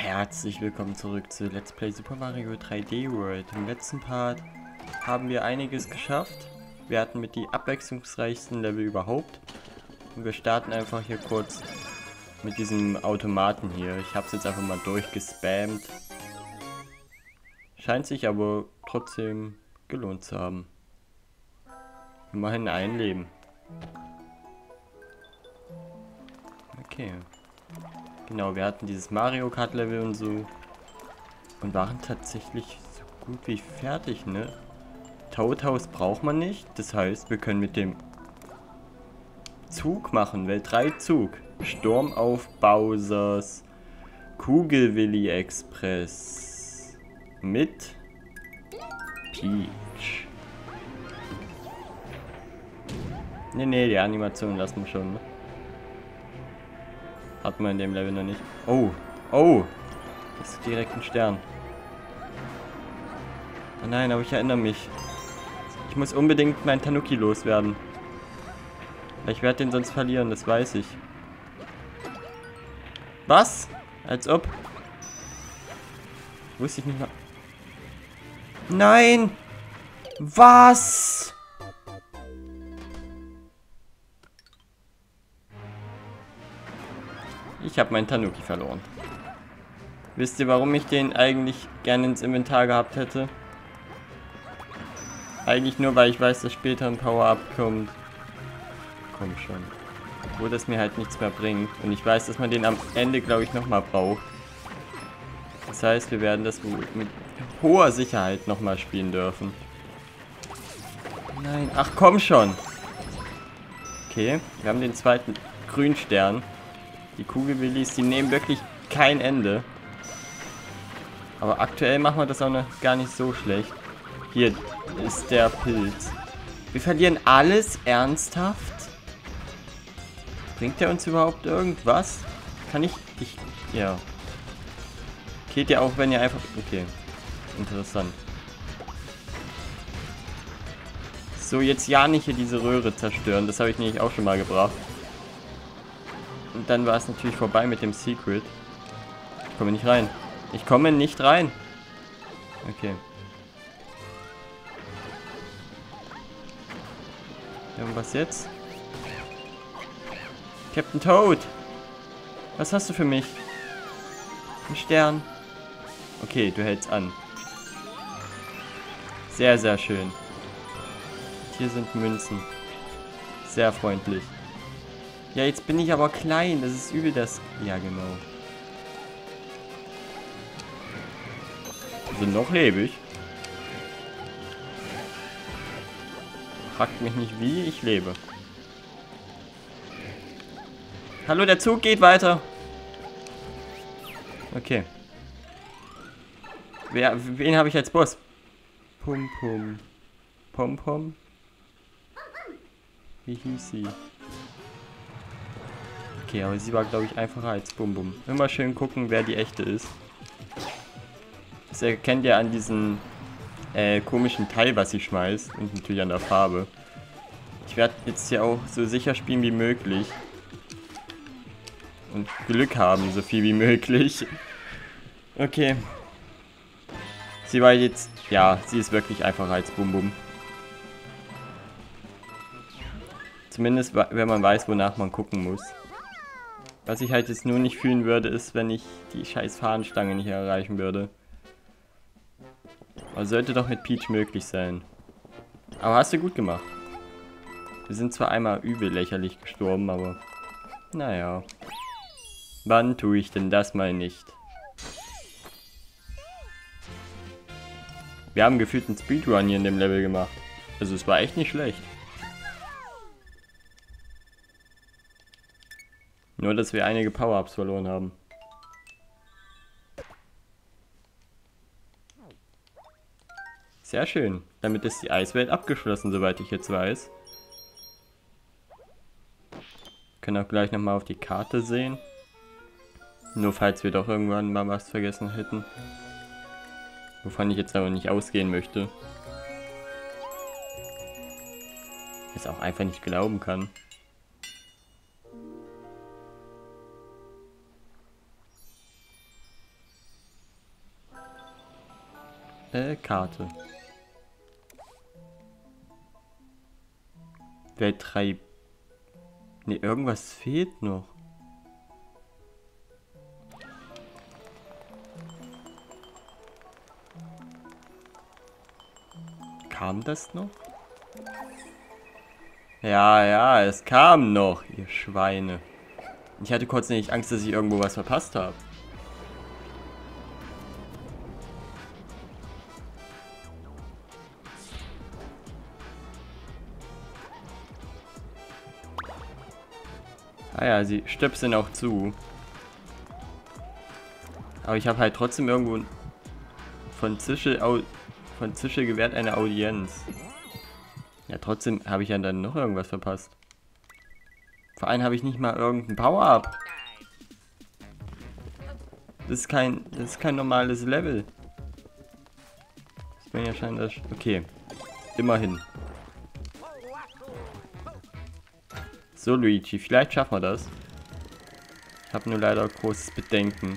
Herzlich willkommen zurück zu Let's Play Super Mario 3D World. Im letzten Part haben wir einiges geschafft. Wir hatten mit die abwechslungsreichsten Level überhaupt. Und wir starten einfach hier kurz mit diesem Automaten hier. Ich habe es jetzt einfach mal durchgespammt. Scheint sich aber trotzdem gelohnt zu haben. Immerhin ein Leben. Okay. Genau, wir hatten dieses Mario Kart Level und so. Und waren tatsächlich so gut wie fertig, ne? Toad House braucht man nicht. Das heißt, wir können mit dem Zug machen. Welt 3 Zug. Sturm auf Bowsers. Kugelwilli Express. Mit Peach. Ne, die Animation lassen wir schon, ne? Hat man in dem Level noch nicht. Oh, das ist direkt ein Stern. Oh nein, aber ich erinnere mich. Ich muss unbedingt meinen Tanuki loswerden. Ich werde den sonst verlieren, das weiß ich. Was? Als ob. Wusste ich nicht mal. Nein! Was? Ich habe meinen Tanuki verloren. Wisst ihr, warum ich den eigentlich gerne ins Inventar gehabt hätte? Eigentlich nur, weil ich weiß, dass später ein Power-Up kommt. Komm schon. Wo das mir halt nichts mehr bringt. Und ich weiß, dass man den am Ende, glaube ich, nochmal braucht. Das heißt, wir werden das wohl mit hoher Sicherheit nochmal spielen dürfen. Nein, ach komm schon. Okay, wir haben den zweiten Grünstern. Die Kugelwillis, die nehmen wirklich kein Ende. Aber aktuell machen wir das auch noch gar nicht so schlecht. Hier ist der Pilz. Wir verlieren alles? Ernsthaft? Bringt der uns überhaupt irgendwas? Kann ich... ja. Geht ja auch, wenn ihr einfach... okay. Interessant. So, jetzt ja nicht hier diese Röhre zerstören. Das habe ich nämlich auch schon mal gebracht. Und dann war es natürlich vorbei mit dem Secret. Ich komme nicht rein. Ich komme nicht rein. Okay. Ja, und was jetzt? Captain Toad. Was hast du für mich? Ein Stern. Okay, du hältst an. Sehr, sehr schön. Und hier sind Münzen. Sehr freundlich. Ja, jetzt bin ich aber klein. Das ist übel das... ja, genau. Also noch lebe ich. Fragt mich nicht wie, ich lebe. Hallo, der Zug geht weiter. Okay. Wen habe ich als Boss? Pum Pum. Pom Pom. Wie hieß sie? Okay, aber sie war, glaube ich, einfacher als Bum Bum. Immer schön gucken, wer die echte ist. Das erkennt ihr an diesem komischen Teil, was sie schmeißt. Und natürlich an der Farbe. Ich werde jetzt hier auch so sicher spielen wie möglich. Und Glück haben, so viel wie möglich. Okay. Sie war jetzt... ja, sie ist wirklich einfacher als Bum Bum. Zumindest, wenn man weiß, wonach man gucken muss. Was ich halt jetzt nur nicht fühlen würde, ist, wenn ich die scheiß Fahnenstange nicht erreichen würde. Aber sollte doch mit Peach möglich sein. Aber hast du gut gemacht. Wir sind zwar einmal übel lächerlich gestorben, aber... naja. Wann tue ich denn das mal nicht? Wir haben gefühlt einen Speedrun hier in dem Level gemacht. Also es war echt nicht schlecht. Nur, dass wir einige Power-Ups verloren haben. Sehr schön. Damit ist die Eiswelt abgeschlossen, soweit ich jetzt weiß. Können auch gleich nochmal auf die Karte sehen. Nur falls wir doch irgendwann mal was vergessen hätten. Wovon ich jetzt aber nicht ausgehen möchte. Ich es auch einfach nicht glauben kann. Karte. Welt 3. Ne, irgendwas fehlt noch. Kam das noch? Ja, ja, es kam noch, ihr Schweine. Ich hatte kurz nicht Angst, dass ich irgendwo was verpasst habe. Ah ja, sie stöpseln auch zu. Aber ich habe halt trotzdem irgendwo von Zische gewährt eine Audienz. Ja, trotzdem habe ich ja dann noch irgendwas verpasst. Vor allem habe ich nicht mal irgendein Power-Up. Das ist kein normales Level. Ich bin ja scheinbar... Okay. Immerhin. So, Luigi, vielleicht schaffen wir das. Ich habe nur leider großes Bedenken.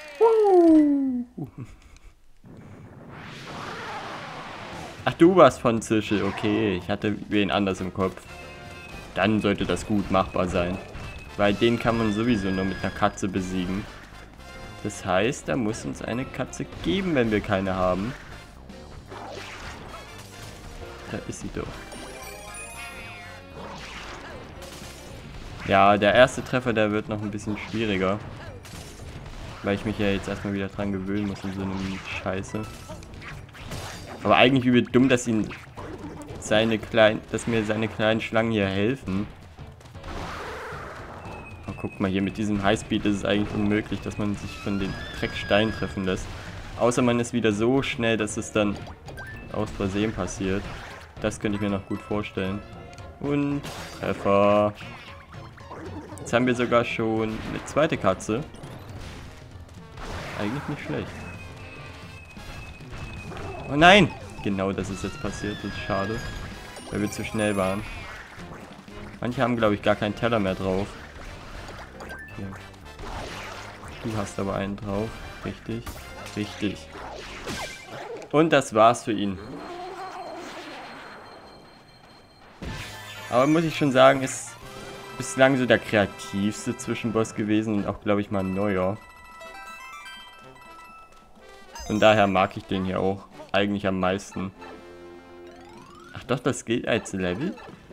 Ach, du warst von Zische. Okay, ich hatte wen anders im Kopf. Dann sollte das gut machbar sein. Weil den kann man sowieso nur mit einer Katze besiegen. Das heißt, da muss uns eine Katze geben, wenn wir keine haben. Da ist sie doch. Ja, der erste Treffer, der wird noch ein bisschen schwieriger. Weil ich mich ja jetzt erstmal wieder dran gewöhnen muss in so einem Scheiße. Aber eigentlich übel dumm, dass mir seine kleinen Schlangen hier helfen. Oh, guck mal, hier mit diesem Highspeed ist es eigentlich unmöglich, dass man sich von den Drecksteinen treffen lässt. Außer man ist wieder so schnell, dass es dann aus Versehen passiert. Das könnte ich mir noch gut vorstellen. Und Treffer. Jetzt haben wir sogar schon eine zweite Katze. Eigentlich nicht schlecht. Oh nein! Genau das ist jetzt passiert. Das ist schade. Weil wir zu schnell waren. Manche haben, glaube ich, gar keinen Teller mehr drauf. Hier. Du hast aber einen drauf. Richtig. Richtig. Und das war's für ihn. Aber muss ich schon sagen, ist bislang so der kreativste Zwischenboss gewesen und auch, glaube ich, mal ein neuer. Von daher mag ich den hier auch eigentlich am meisten. Ach doch, das gilt als Level?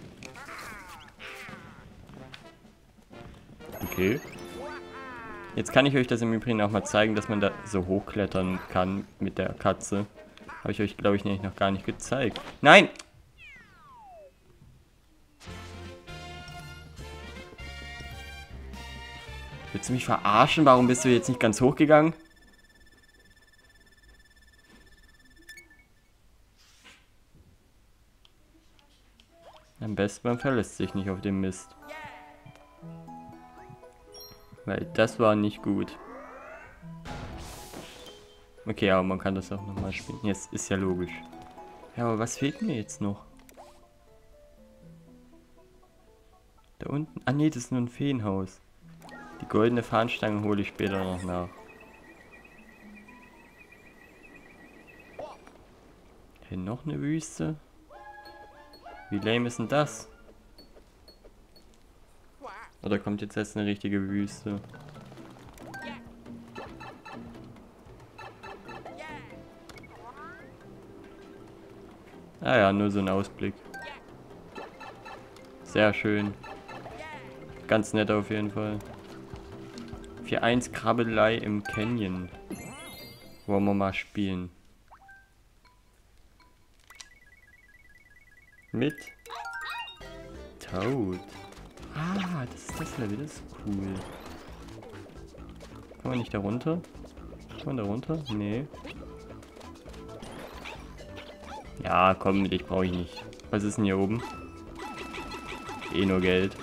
Okay. Jetzt kann ich euch das im Übrigen auch mal zeigen, dass man da so hochklettern kann mit der Katze. Habe ich euch, glaube ich, nämlich noch gar nicht gezeigt. Nein! Willst du mich verarschen? Warum bist du jetzt nicht ganz hochgegangen? Am besten man verlässt sich nicht auf den Mist. Weil das war nicht gut. Okay, aber man kann das auch nochmal spielen. Jetzt ist ja logisch. Ja, aber was fehlt mir jetzt noch? Da unten. Ah nee, das ist nur ein Feenhaus. Die goldene Fahnenstange hole ich später noch nach. Hier noch eine Wüste. Wie lame ist denn das? Oder kommt jetzt erst eine richtige Wüste? Ah ja, nur so ein Ausblick. Sehr schön. Ganz nett auf jeden Fall. 4-1 Krabbelei im Canyon. Wollen wir mal spielen. Mit Toad. Ah, das ist das Level, das ist cool. Kann man nicht da runter? Kann man da runter? Nee. Ja, komm, dich brauche ich nicht. Was ist denn hier oben? Eh nur Geld.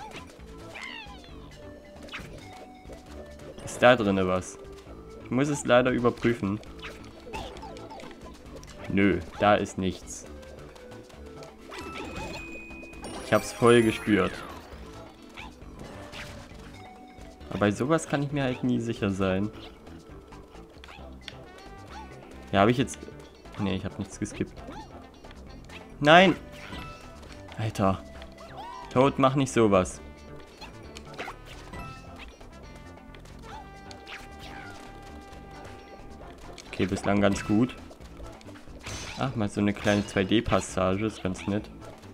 Ist da drinne was? Ich muss es leider überprüfen. Nö, da ist nichts. Ich hab's voll gespürt. Aber bei sowas kann ich mir halt nie sicher sein. Ja, habe ich jetzt Nee, ich habe nichts geskippt. Nein! Alter. Toad, mach nicht sowas. Okay, bislang ganz gut. Ach, mal so eine kleine 2D-Passage, ist ganz nett.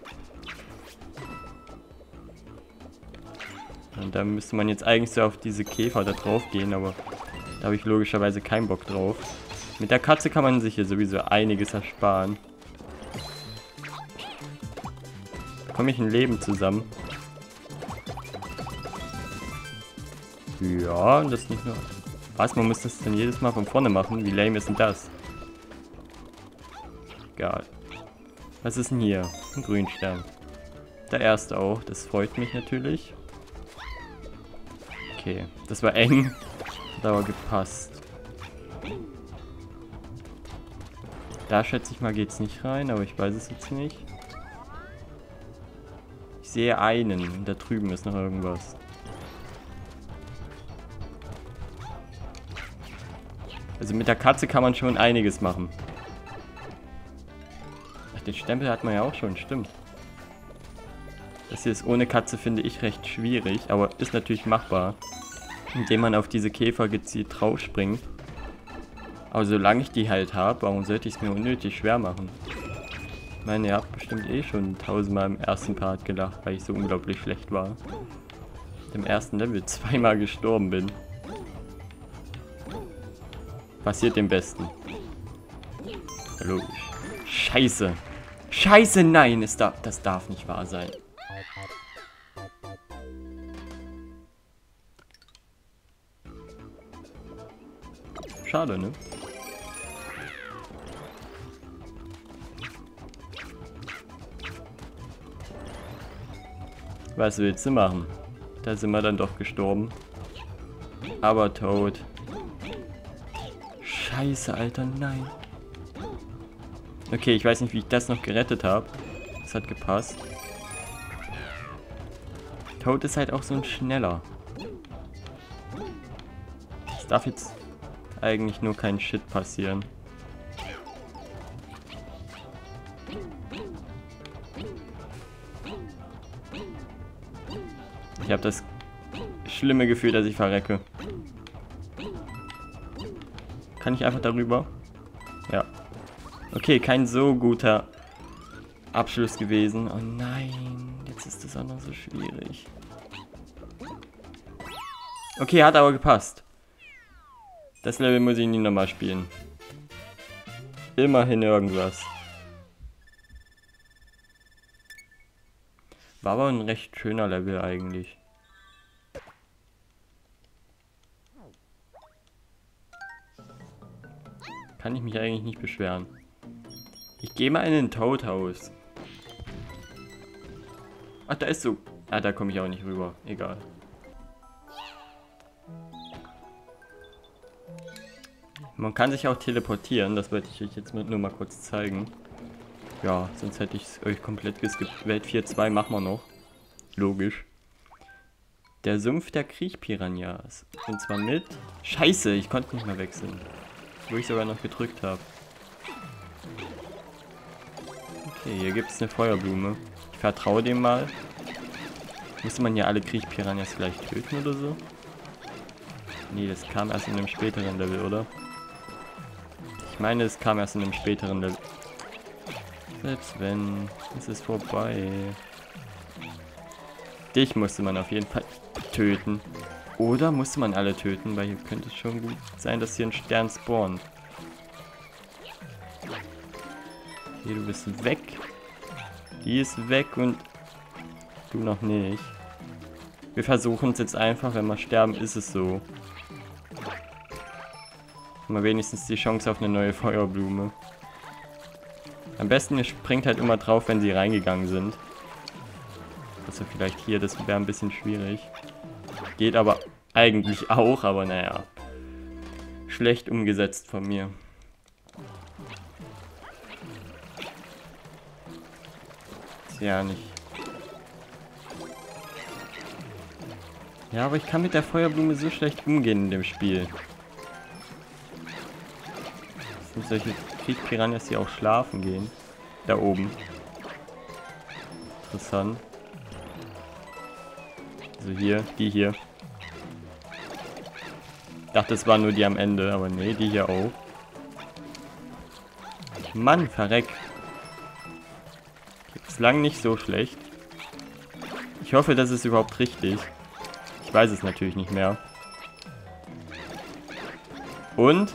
Und da müsste man jetzt eigentlich so auf diese Käfer da drauf gehen, aber da habe ich logischerweise keinen Bock drauf. Mit der Katze kann man sich hier sowieso einiges ersparen. Komme ich ein Leben zusammen? Ja, und das nicht nur... Was? Man muss das dann jedes Mal von vorne machen? Wie lame ist denn das? Egal. Was ist denn hier? Ein Grünstern. Der erste auch. Das freut mich natürlich. Okay, das war eng. Hat aber gepasst. Da schätze ich mal geht's nicht rein, aber ich weiß es jetzt nicht. Ich sehe einen. Und da drüben ist noch irgendwas. Also mit der Katze kann man schon einiges machen. Ach, den Stempel hat man ja auch schon, stimmt. Das hier ist ohne Katze, finde ich, recht schwierig, aber ist natürlich machbar. Indem man auf diese Käfer gezielt drauf springt. Aber solange ich die halt habe, warum sollte ich es mir unnötig schwer machen? Ich meine, ihr habt bestimmt eh schon 1000-mal im ersten Part gelacht, weil ich so unglaublich schlecht war. Im ersten Level 2-mal gestorben bin. Passiert dem Besten. Hallo. Scheiße. Scheiße, nein, das darf nicht wahr sein. Schade, ne? Was willst du machen? Da sind wir dann doch gestorben. Aber tot. Scheiße, Alter, nein. Okay, ich weiß nicht, wie ich das noch gerettet habe. Das hat gepasst. Toad ist halt auch so ein Schneller. Es darf jetzt eigentlich nur kein Shit passieren. Ich habe das schlimme Gefühl, dass ich verrecke. Kann ich einfach darüber? Ja. Okay, kein so guter Abschluss gewesen. Oh nein, jetzt ist das auch noch so schwierig. Okay, hat aber gepasst. Das Level muss ich nie nochmal spielen. Immerhin irgendwas. War aber ein recht schöner Level eigentlich. Kann ich mich eigentlich nicht beschweren. Ich gehe mal in ein Toad-Haus. Ach, da ist so... Ah, da komme ich auch nicht rüber. Egal. Man kann sich auch teleportieren. Das wollte ich euch jetzt nur mal kurz zeigen. Ja, sonst hätte ich es euch komplett geskippt. Welt 4.2 machen wir noch. Logisch. Der Sumpf der Kriechpiranhas. Und zwar mit... Scheiße, ich konnte nicht mehr wechseln. Wo ich sogar noch gedrückt habe. Okay, hier gibt es eine Feuerblume. Ich vertraue dem mal. Müsste man hier alle Kriechpiranhas gleich töten oder so? Nee, das kam erst in einem späteren Level, oder? Ich meine, es kam erst in einem späteren Level. Selbst wenn, es ist vorbei. Dich musste man auf jeden Fall töten. Oder musste man alle töten, weil hier könnte es schon gut sein, dass hier ein Stern spawnt. Okay, du bist weg. Die ist weg und du noch nicht. Wir versuchen es jetzt einfach, wenn wir sterben, ist es so. Haben wir wenigstens die Chance auf eine neue Feuerblume. Am besten, ihr springt halt immer drauf, wenn sie reingegangen sind. Also vielleicht hier, das wäre ein bisschen schwierig. Geht aber eigentlich auch, aber naja. Schlecht umgesetzt von mir. Ja, nicht. Ja, aber ich kann mit der Feuerblume so schlecht umgehen in dem Spiel. Und solche Krieg-Piranhas, die auch schlafen gehen. Da oben. Interessant. Also hier, die hier. Ich dachte, es waren nur die am Ende, aber nee, die hier auch. Mann, verreck. Bislang nicht so schlecht. Ich hoffe, das ist überhaupt richtig. Ich weiß es natürlich nicht mehr. Und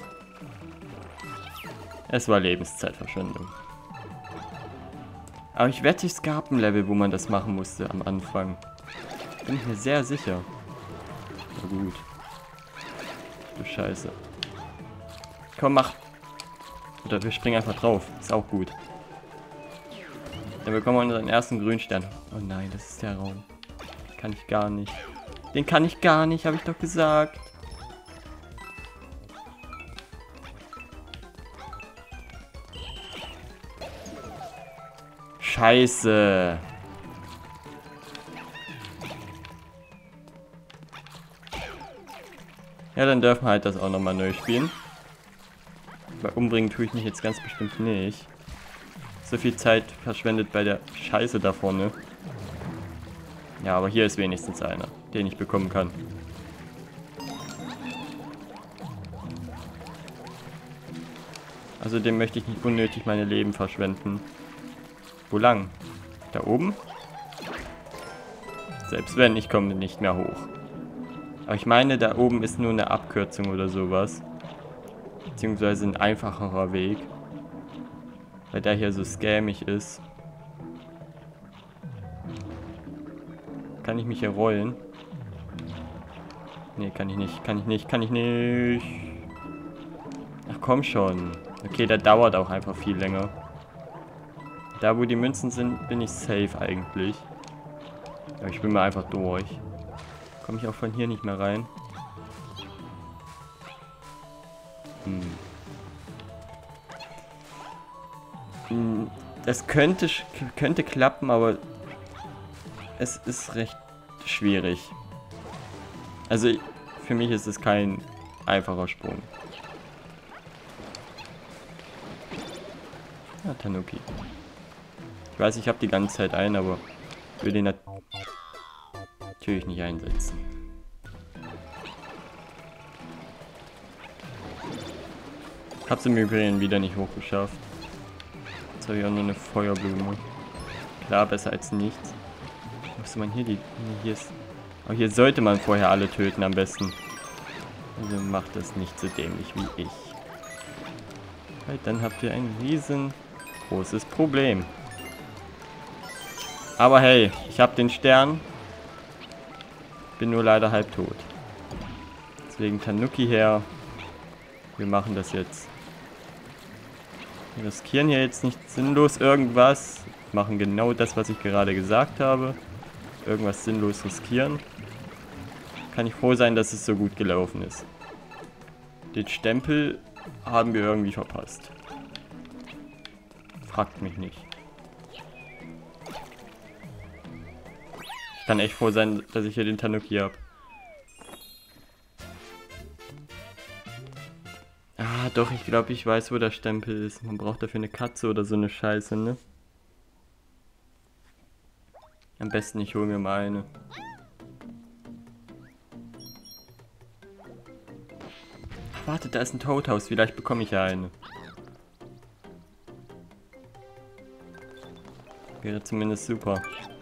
es war Lebenszeitverschwendung. Aber ich wette, es gab ein Level, wo man das machen musste am Anfang. Bin ich mir sehr sicher. Na gut. Du Scheiße. Komm, mach. Oder wir springen einfach drauf. Ist auch gut. Dann bekommen wir unseren ersten Grünstern. Oh nein, das ist der Raum. Kann ich gar nicht. Den kann ich gar nicht, habe ich doch gesagt. Scheiße. Ja, dann dürfen wir halt das auch nochmal neu spielen. Weil umbringen tue ich mich jetzt ganz bestimmt nicht. So viel Zeit verschwendet bei der Scheiße da vorne. Ja, aber hier ist wenigstens einer, den ich bekommen kann. Außerdem möchte ich nicht unnötig meine Leben verschwenden. Wo lang? Da oben? Selbst wenn, ich komme nicht mehr hoch. Aber ich meine, da oben ist nur eine Abkürzung oder sowas. Beziehungsweise ein einfacherer Weg. Weil der hier so scammig ist. Kann ich mich hier rollen? Nee, kann ich nicht, kann ich nicht, kann ich nicht. Ach komm schon. Okay, der dauert auch einfach viel länger. Da wo die Münzen sind, bin ich safe eigentlich. Aber ich bin mal einfach durch. Komme ich auch von hier nicht mehr rein. Das könnte klappen, aber es ist recht schwierig. Also für mich ist es kein einfacher Sprung. Ja, Tanuki. Ich weiß, ich habe die ganze Zeit einen, aber ich will den natürlich nicht einsetzen. Hab's im Übrigen wieder nicht hochgeschafft. Jetzt habe ich auch nur eine Feuerblume. Klar, besser als nichts. Müsste man hier die... Hier ist... Aber hier sollte man vorher alle töten am besten. Also macht das nicht so dämlich wie ich. Weil dann habt ihr ein riesengroßes Problem. Aber hey, ich habe den Stern. Bin nur leider halb tot. Deswegen Tanuki her. Wir machen das jetzt. Wir riskieren hier jetzt nicht sinnlos irgendwas. Wir machen genau das, was ich gerade gesagt habe. Irgendwas sinnlos riskieren. Kann ich froh sein, dass es so gut gelaufen ist. Den Stempel haben wir irgendwie verpasst. Fragt mich nicht. Ich kann echt froh sein, dass ich hier den Tanuki habe. Ah, doch, ich glaube, ich weiß, wo der Stempel ist. Man braucht dafür eine Katze oder so eine Scheiße, ne? Am besten, ich hole mir mal eine. Ach, warte, da ist ein Toadhaus. Vielleicht bekomme ich ja eine. Wäre zumindest super.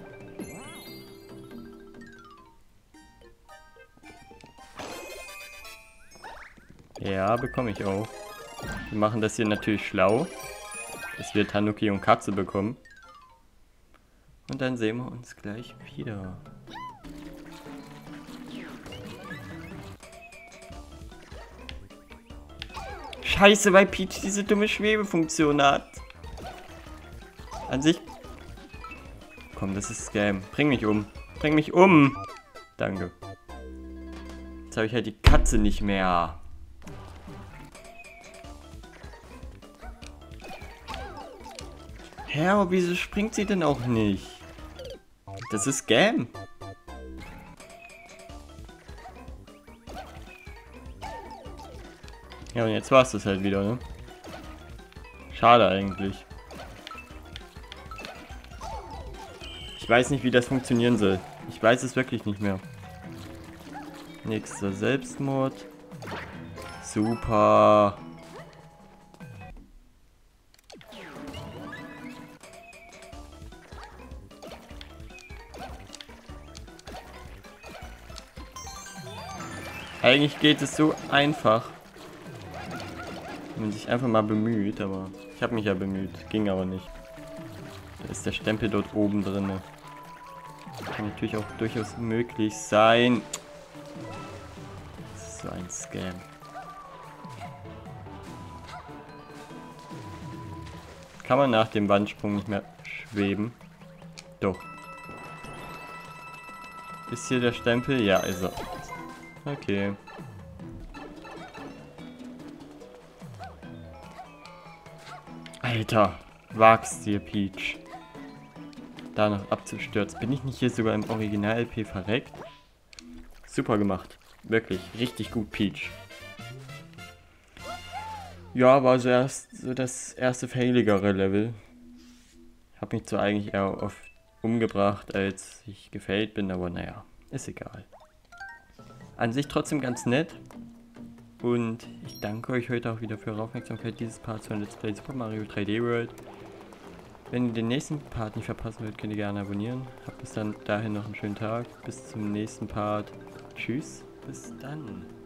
Ja, bekomme ich auch. Wir machen das hier natürlich schlau, dass wir Tanuki und Katze bekommen. Und dann sehen wir uns gleich wieder. Scheiße, weil Peach diese dumme Schwebefunktion hat. An sich... Komm, das ist Scam. Bring mich um. Bring mich um. Danke. Jetzt habe ich halt die Katze nicht mehr. Hä, aber wieso springt sie denn auch nicht? Das ist Scam. Ja, und jetzt war es das halt wieder, ne? Schade eigentlich. Ich weiß nicht, wie das funktionieren soll. Ich weiß es wirklich nicht mehr. Nächster Selbstmord. Super. Eigentlich geht es so einfach. Wenn man sich einfach mal bemüht, aber ich habe mich ja bemüht. Ging aber nicht. Da ist der Stempel dort oben drin. Kann natürlich auch durchaus möglich sein. Das ist so ein Scam. Kann man nach dem Wandsprung nicht mehr schweben? Doch. Ist hier der Stempel? Ja, ist er. Okay. Alter, wagst dir, Peach. Da noch abzustürzen. Bin ich nicht hier sogar im Original-LP verreckt? Super gemacht. Wirklich, richtig gut, Peach. Ja, war so das erste failigere Level. Hab mich zwar eigentlich eher oft umgebracht, als ich gefailt bin, aber naja, ist egal. An sich trotzdem ganz nett. Und ich danke euch heute auch wieder für eure Aufmerksamkeit dieses Parts von Let's Play Super Mario 3D World. Wenn ihr den nächsten Part nicht verpassen wollt, könnt ihr gerne abonnieren. Habt bis dann dahin noch einen schönen Tag. Bis zum nächsten Part. Tschüss, bis dann.